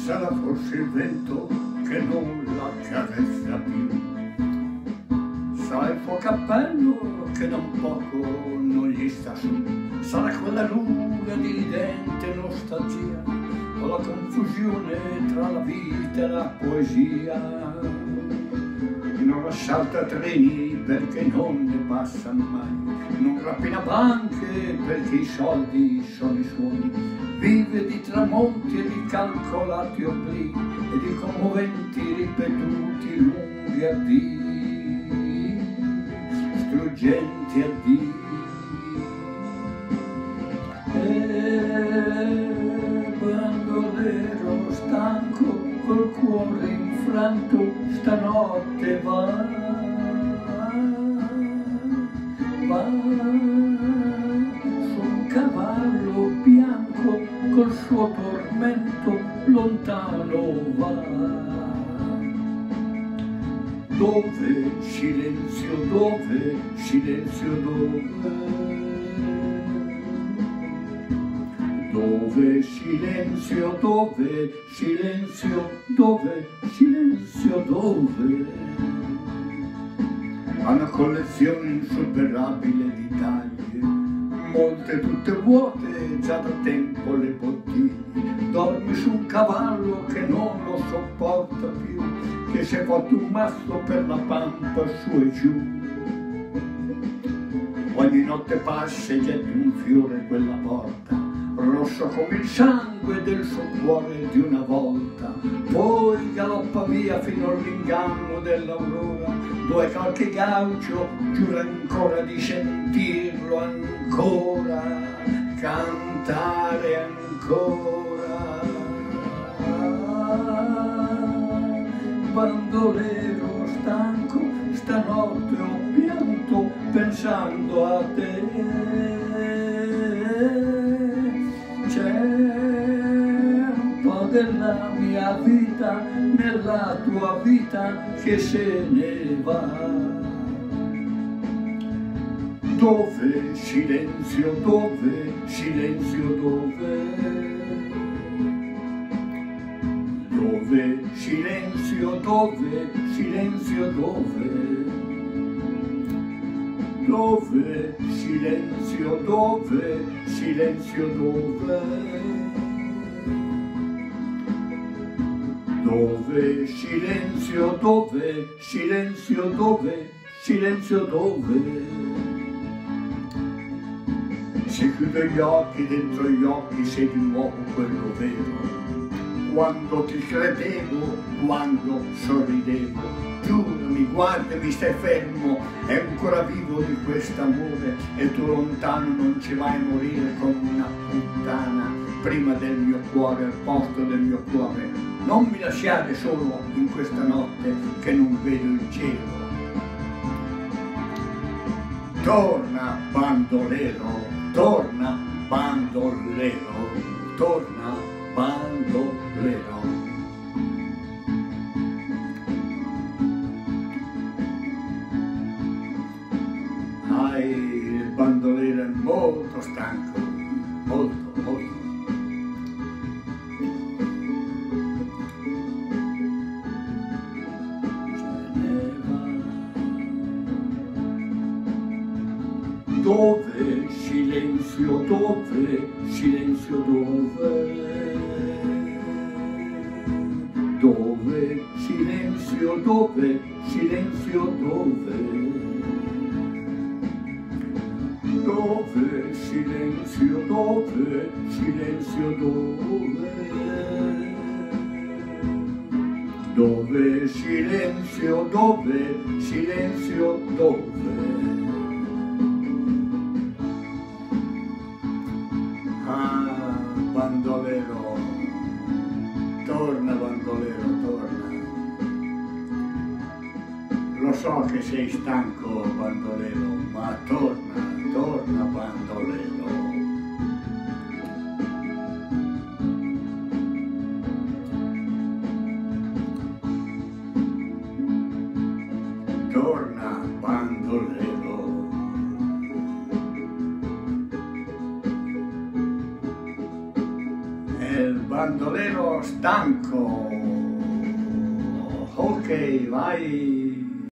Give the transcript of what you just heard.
sarà forse il vento che non la carezza più. Sarà il suo cappello che da un poco non gli sta su. Sarà quella luna di ridente nostalgia, o la confusione tra la vita e la poesia. Non assalta treni perché non ne passa mai, non rapina banche perché i soldi sono i suoi. Vive di tramonti e di calcolati oblii e di commoventi ripetuti lunghi addii, struggenti addii. Bandolero stanco col cuore infranto stanotte va su un cavallo bianco col suo tormento lontano va. Dove silenzio, dove silenzio, dove silenzio, dove silenzio, dove silenzio, dove. Ha una collezione insuperabile di taglie, molte tutte vuote, già da tempo le bottiglie. Dorme su un cavallo che non lo sopporta più, che si è fatto un mazzo per la pampa su e giù. Ogni notte passa e getta un fiore in quella porta, rosso come il sangue del suo cuore di una volta. Poi galoppa via fino all'inganno dell'aurora, dove qualche gaucho giura ancora di sentirlo ancora, cantare ancora. Bandolero stanco, stanotte ho pianto pensando a te. C'è un po' della mia vita nella tua vita che se ne va. Dove silenzio, dove silenzio, dove. Dove silenzio, dove silenzio, dove. Dove silenzio, dove silenzio, dove. Dove silenzio, dove silenzio, dove silenzio, dove. Se chiudo gli occhi, dentro gli occhi sei di nuovo quello vero. Quando ti credevo, quando sorridevo, giurami, guardami, stai fermo, è ancora vivo di quest'amore e tu lontano non ci vai a morire come una puttana, prima del mio cuore, al posto del mio cuore. Non mi lasciare solo in questa notte che non vedo il cielo. Torna bandolero, torna bandolero, torna bandolero. Il bandolero è molto stanco, molto, molto. Dove silenzio, dove silenzio, dove. Dove silenzio, dove silenzio, dove. Dove silenzio, dove silenzio, dove. Dove silenzio, dove silenzio, dove. Ah, bandolero, torna bandolero, torna. Lo so che sei stanco bandolero, ma torna, torna bandolero. Torna bandolero. El bandolero stanco. Ok, vai.